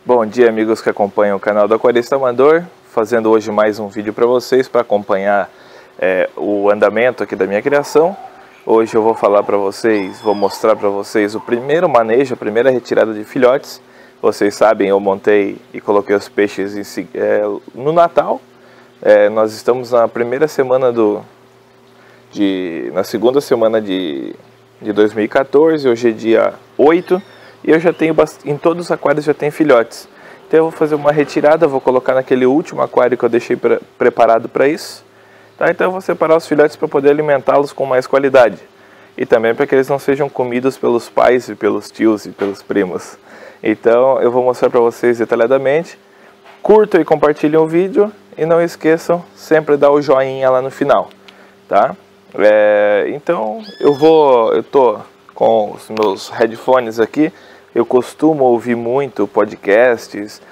Bom dia, amigos que acompanham o canal do Aquarista Amador, fazendo hoje mais um vídeo para vocês para acompanhar o andamento aqui da minha criação. Hoje eu vou falar para vocês, vou mostrar para vocês o primeiro manejo, a primeira retirada de filhotes. Vocês sabem, eu montei e coloquei os peixes no Natal. Nós estamos na primeira semana na segunda semana de 2014, hoje é dia 8. E eu já tenho, em todos os aquários já tem filhotes. Então eu vou fazer uma retirada, vou colocar naquele último aquário que eu deixei preparado para isso. Tá? Então eu vou separar os filhotes para poder alimentá-los com mais qualidade. E também para que eles não sejam comidos pelos pais e pelos tios e pelos primos. Então eu vou mostrar para vocês detalhadamente. Curtam e compartilhem o vídeo. E não esqueçam sempre dar o joinha lá no final. Tá? Então eu tô com os meus headphones aqui. Eu costumo ouvir muito podcasts,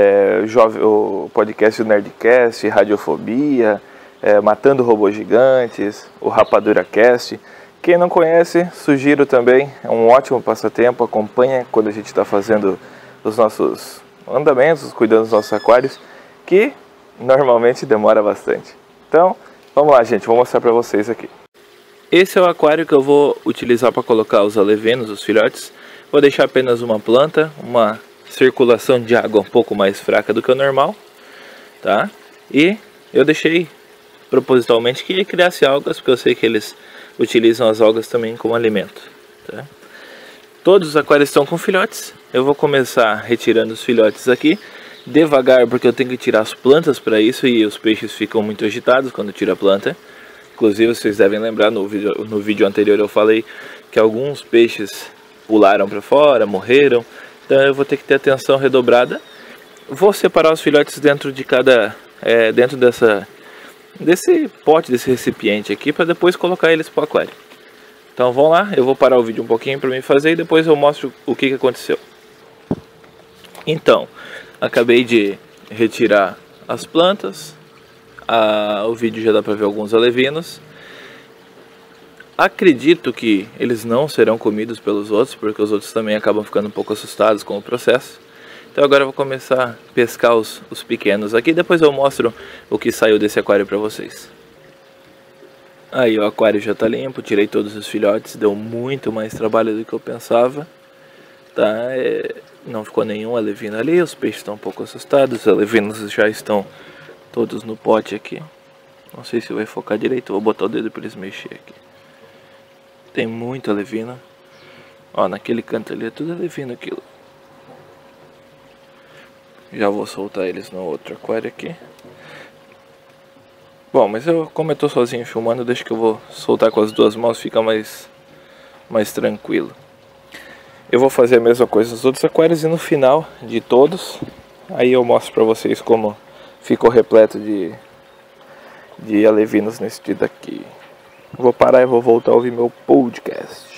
o podcast do Nerdcast, Radiofobia, Matando Robôs Gigantes, o Rapadura Cast. Quem não conhece, sugiro também, é um ótimo passatempo, acompanha quando a gente está fazendo os nossos andamentos, cuidando dos nossos aquários, que normalmente demora bastante. Então, vamos lá, gente, vou mostrar para vocês aqui. Esse é o aquário que eu vou utilizar para colocar os alevinos, os filhotes. Vou deixar apenas uma planta, uma circulação de água um pouco mais fraca do que o normal, tá? E eu deixei propositalmente que criasse algas, porque eu sei que eles utilizam as algas também como alimento, tá? Todos os aquários estão com filhotes. Eu vou começar retirando os filhotes aqui, devagar, porque eu tenho que tirar as plantas para isso e os peixes ficam muito agitados quando tiro a planta. Inclusive, vocês devem lembrar, no vídeo anterior eu falei que alguns peixes pularam para fora, morreram. Então eu vou ter que ter atenção redobrada. Vou separar os filhotes dentro de dentro desse pote, desse recipiente aqui, para depois colocar eles para o aquário. Então vamos lá, eu vou parar o vídeo um pouquinho para mim fazer e depois eu mostro o que aconteceu. Então, acabei de retirar as plantas. O vídeo já dá para ver alguns alevinos. Acredito que eles não serão comidos pelos outros, porque os outros também acabam ficando um pouco assustados com o processo. Então agora eu vou começar a pescar os pequenos aqui, depois eu mostro o que saiu desse aquário para vocês. Aí o aquário já está limpo, tirei todos os filhotes, deu muito mais trabalho do que eu pensava. Tá? Não ficou nenhum alevino ali, os peixes estão um pouco assustados, os alevinos já estão todos no pote aqui. Não sei se vai focar direito, vou botar o dedo para eles mexer aqui. Tem muito alevino. Ó, naquele canto ali é tudo alevino aquilo. Já vou soltar eles no outro aquário aqui. Bom, mas como eu tô sozinho filmando, deixa que eu vou soltar com as duas mãos, fica mais tranquilo. Eu vou fazer a mesma coisa nos outros aquários e no final de todos, aí eu mostro pra vocês como ficou repleto de alevinos nesse dia daqui. Vou parar e vou voltar a ouvir meu podcast.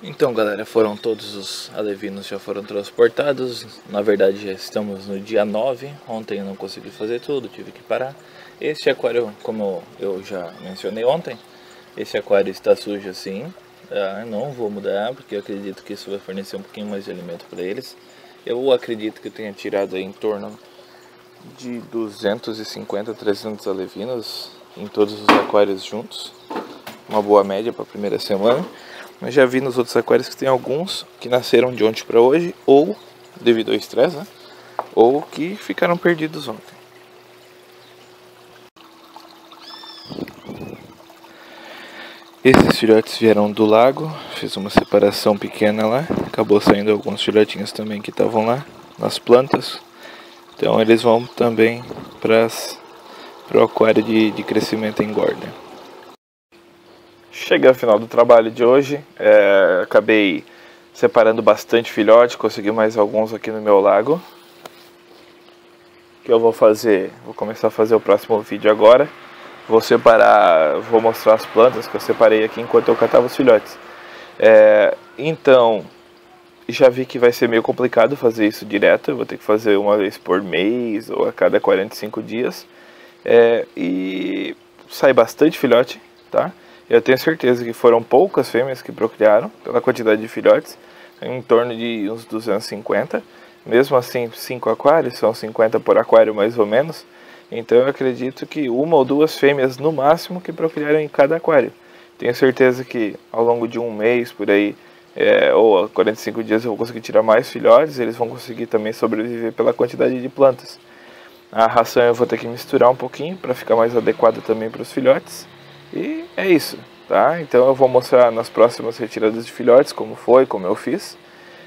Então, galera, foram todos os alevinos já foram transportados. Na verdade, já estamos no dia 9. Ontem eu não consegui fazer tudo, tive que parar. Esse aquário, como eu já mencionei ontem, esse aquário está sujo assim. Não vou mudar, porque eu acredito que isso vai fornecer um pouquinho mais de alimento para eles. Eu acredito que eu tenha tirado aí em torno de 250 300 alevinos em todos os aquários juntos. Uma boa média para a primeira semana. Mas já vi nos outros aquários que tem alguns que nasceram de ontem para hoje, ou devido ao estresse, né? Ou que ficaram perdidos ontem. Esses filhotes vieram do lago, fiz uma separação pequena lá, acabou saindo alguns filhotinhos também que estavam lá nas plantas. Então eles vão também para o aquário de crescimento e engorda. Cheguei ao final do trabalho de hoje, acabei separando bastante filhote, consegui mais alguns aqui no meu lago. O que eu vou fazer? Vou começar a fazer o próximo vídeo agora. Vou mostrar as plantas que eu separei aqui enquanto eu catava os filhotes. Então, já vi que vai ser meio complicado fazer isso direto, eu vou ter que fazer uma vez por mês ou a cada 45 dias. E sai bastante filhote, tá? Eu tenho certeza que foram poucas fêmeas que procriaram, pela quantidade de filhotes, em torno de uns 250. Mesmo assim, 5 aquários, são 50 por aquário mais ou menos. Então eu acredito que uma ou duas fêmeas no máximo que procriaram em cada aquário. Tenho certeza que ao longo de um mês, por aí, ou 45 dias eu vou conseguir tirar mais filhotes, eles vão conseguir também sobreviver pela quantidade de plantas. A ração eu vou ter que misturar um pouquinho para ficar mais adequada também para os filhotes. E é isso, tá? Então eu vou mostrar nas próximas retiradas de filhotes como foi, como eu fiz.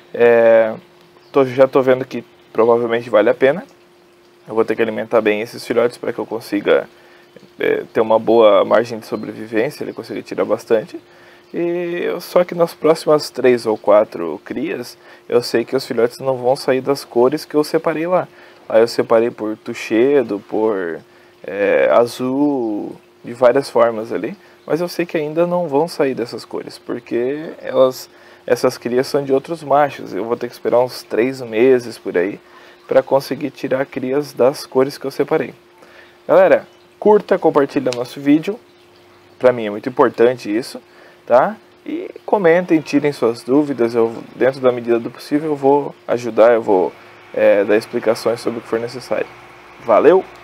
Já estou vendo que provavelmente vale a pena. Eu vou ter que alimentar bem esses filhotes para que eu consiga ter uma boa margem de sobrevivência, ele consiga tirar bastante. Só que nas próximas 3 ou 4 crias, eu sei que os filhotes não vão sair das cores que eu separei lá. Lá eu separei por tuxedo, por azul, de várias formas ali. Mas eu sei que ainda não vão sair dessas cores, porque essas crias são de outros machos. Eu vou ter que esperar uns 3 meses por aí para conseguir tirar crias das cores que eu separei. Galera, curta, compartilha nosso vídeo. Para mim é muito importante isso, tá? E comentem, tirem suas dúvidas. Dentro da medida do possível, eu vou ajudar, eu vou dar explicações sobre o que for necessário. Valeu!